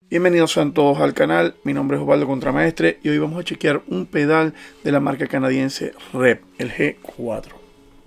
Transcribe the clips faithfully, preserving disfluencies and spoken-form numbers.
Bienvenidos sean todos al canal, mi nombre es Osvaldo Contramaestre y hoy vamos a chequear un pedal de la marca canadiense Rep, el G cuatro.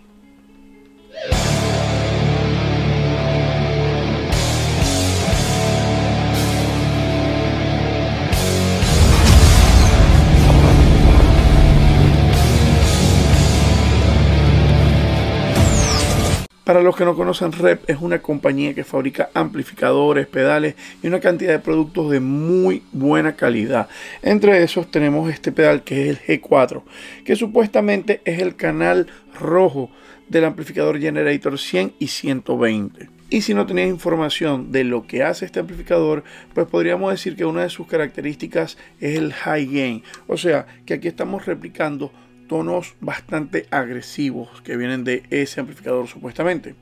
Para los que no conocen, Rep es una compañía que fabrica amplificadores, pedales y una cantidad de productos de muy buena calidad. Entre esos tenemos este pedal que es el G cuatro, que supuestamente es el canal rojo del amplificador Generator cien y ciento veinte. Y si no tenías información de lo que hace este amplificador, pues podríamos decir que una de sus características es el high gain. O sea, que aquí estamos replicando tonos bastante agresivos que vienen de ese amplificador supuestamente.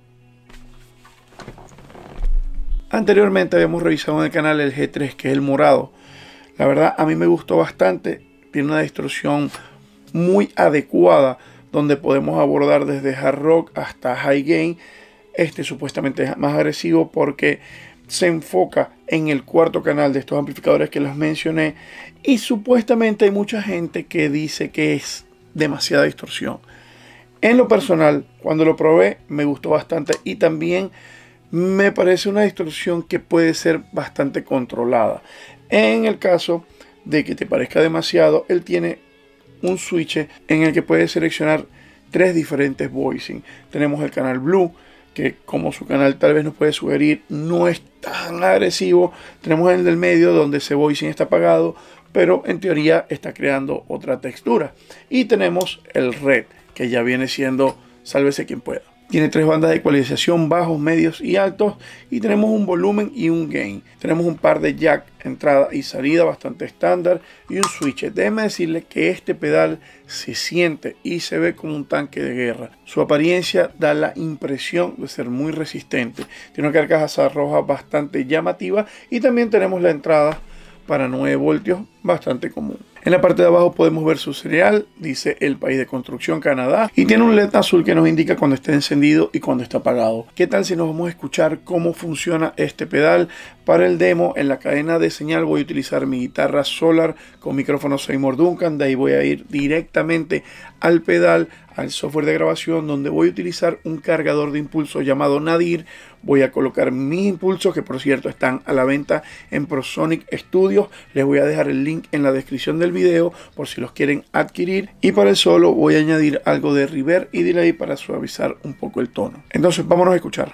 Anteriormente habíamos revisado en el canal el G tres, que es el morado. La verdad a mí me gustó bastante, tiene una distorsión muy adecuada donde podemos abordar desde hard rock hasta high gain. Este supuestamente es más agresivo porque se enfoca en el cuarto canal de estos amplificadores que les mencioné, y supuestamente hay mucha gente que dice que es demasiada distorsión. En lo personal, cuando lo probé, me gustó bastante y también me parece una distorsión que puede ser bastante controlada. En el caso de que te parezca demasiado, él tiene un switch en el que puedes seleccionar tres diferentes voicing. Tenemos el canal Blue, que como su canal tal vez nos puede sugerir, no es tan agresivo. Tenemos el del medio, donde ese voicing está apagado, pero en teoría está creando otra textura. Y tenemos el Red, que ya viene siendo sálvese quien pueda. Tiene tres bandas de ecualización, bajos, medios y altos, y tenemos un volumen y un gain. Tenemos un par de jack, entrada y salida bastante estándar, y un switch. Déjeme decirle que este pedal se siente y se ve como un tanque de guerra. Su apariencia da la impresión de ser muy resistente. Tiene una carcasa roja bastante llamativa, y también tenemos la entrada para nueve voltios, bastante común. En la parte de abajo podemos ver su serial, dice el país de construcción, Canadá, y tiene un L E D azul que nos indica cuando está encendido y cuando está apagado. ¿Qué tal si nos vamos a escuchar cómo funciona este pedal? Para el demo, en la cadena de señal voy a utilizar mi guitarra Solar con micrófono Seymour Duncan. De ahí voy a ir directamente al pedal, al software de grabación, donde voy a utilizar un cargador de impulsos llamado Nadir. Voy a colocar mis impulsos, que por cierto están a la venta en ProSonic Studios. Les voy a dejar el link en la descripción del video por si los quieren adquirir. Y para el solo voy a añadir algo de reverb y delay para suavizar un poco el tono. Entonces vámonos a escuchar.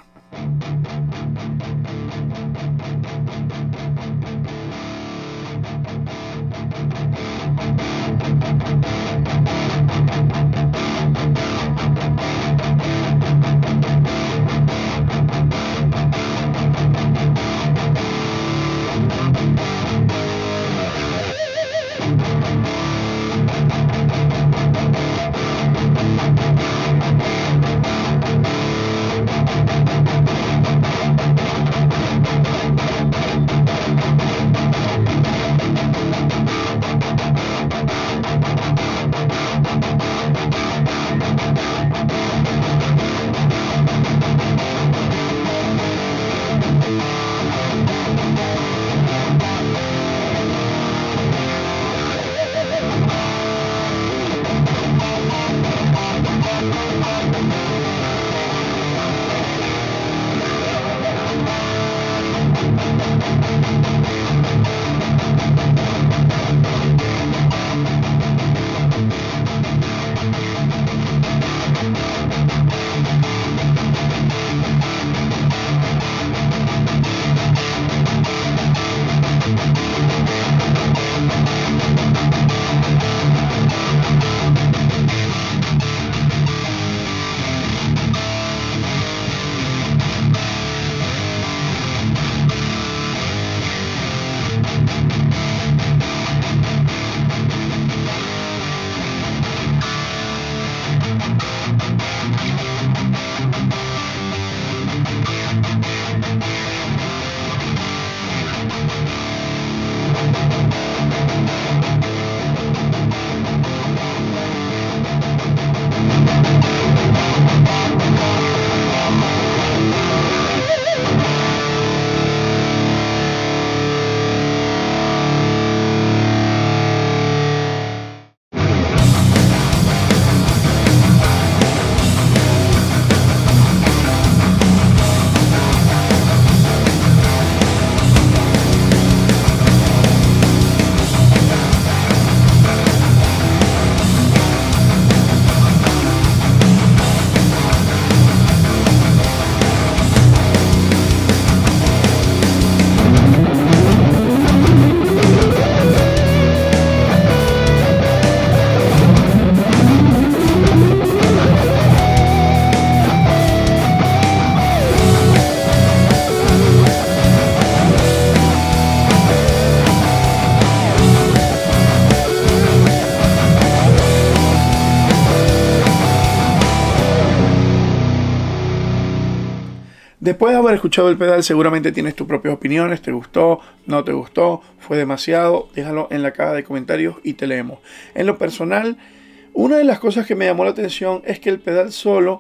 Después de haber escuchado el pedal, seguramente tienes tus propias opiniones. ¿Te gustó? ¿No te gustó? ¿Fue demasiado? Déjalo en la caja de comentarios y te leemos. En lo personal, una de las cosas que me llamó la atención es que el pedal solo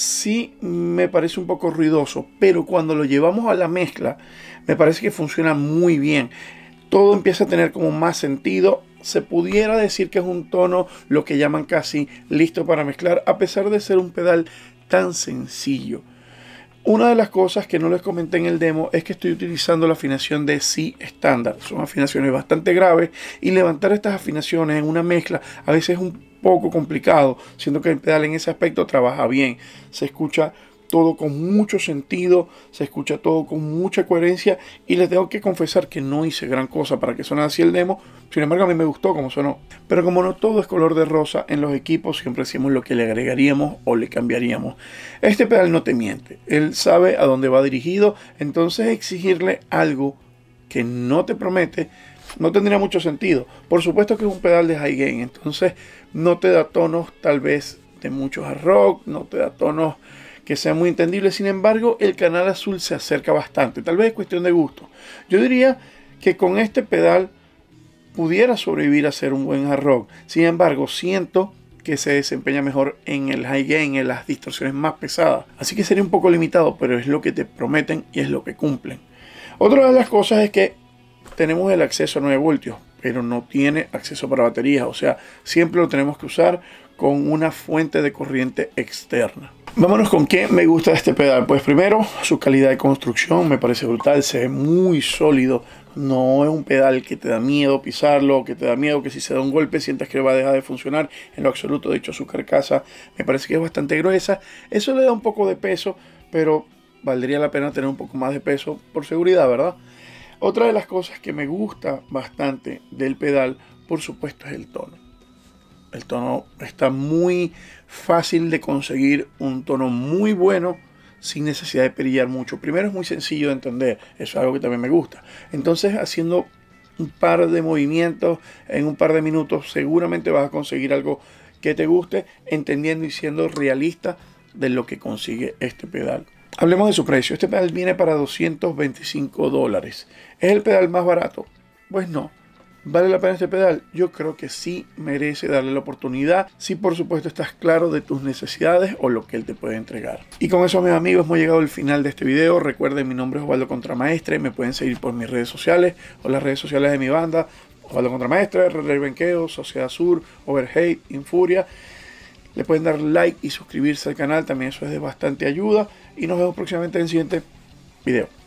sí me parece un poco ruidoso, pero cuando lo llevamos a la mezcla, me parece que funciona muy bien. Todo empieza a tener como más sentido. Se pudiera decir que es un tono, lo que llaman casi listo para mezclar, a pesar de ser un pedal tan sencillo. Una de las cosas que no les comenté en el demo es que estoy utilizando la afinación de Si estándar. Son afinaciones bastante graves y levantar estas afinaciones en una mezcla a veces es un poco complicado, siendo que el pedal en ese aspecto trabaja bien. Se escucha todo con mucho sentido, se escucha todo con mucha coherencia y les tengo que confesar que no hice gran cosa para que suene así el demo. Sin embargo, a mí me gustó como sonó. Pero como no todo es color de rosa, en los equipos siempre decimos lo que le agregaríamos o le cambiaríamos. Este pedal no te miente, él sabe a dónde va dirigido, entonces exigirle algo que no te promete no tendría mucho sentido. Por supuesto que es un pedal de high gain, entonces no te da tonos tal vez de mucho hard rock, no te da tonos que sea muy entendible. Sin embargo, el canal azul se acerca bastante. Tal vez es cuestión de gusto. Yo diría que con este pedal pudiera sobrevivir a ser un buen hard rock. Sin embargo, siento que se desempeña mejor en el high gain, en las distorsiones más pesadas. Así que sería un poco limitado, pero es lo que te prometen y es lo que cumplen. Otra de las cosas es que tenemos el acceso a nueve voltios, pero no tiene acceso para baterías. O sea, siempre lo tenemos que usar con una fuente de corriente externa. Vámonos con qué me gusta de este pedal. Pues primero, su calidad de construcción me parece brutal, se ve muy sólido. No es un pedal que te da miedo pisarlo, que te da miedo que si se da un golpe sientas que va a dejar de funcionar. En lo absoluto, de hecho su carcasa me parece que es bastante gruesa. Eso le da un poco de peso, pero valdría la pena tener un poco más de peso por seguridad, ¿verdad? Otra de las cosas que me gusta bastante del pedal, por supuesto, es el tono. El tono está muy fácil de conseguir, un tono muy bueno sin necesidad de perillar mucho. Primero, es muy sencillo de entender, eso es algo que también me gusta. Entonces, haciendo un par de movimientos en un par de minutos, seguramente vas a conseguir algo que te guste, entendiendo y siendo realista de lo que consigue este pedal. Hablemos de su precio. Este pedal viene para doscientos veinticinco dólares. ¿Es el pedal más barato? Pues no. ¿Vale la pena este pedal? Yo creo que sí merece darle la oportunidad, si por supuesto estás claro de tus necesidades o lo que él te puede entregar. Y con eso, mis amigos, hemos llegado al final de este video. Recuerden, mi nombre es Osvaldo Contramaestre, me pueden seguir por mis redes sociales o las redes sociales de mi banda, Osvaldo Contramaestre, Red Rey Benqueo, Sociedad Sur, Overhate, Infuria. Le pueden dar like y suscribirse al canal, también eso es de bastante ayuda. Y nos vemos próximamente en el siguiente video.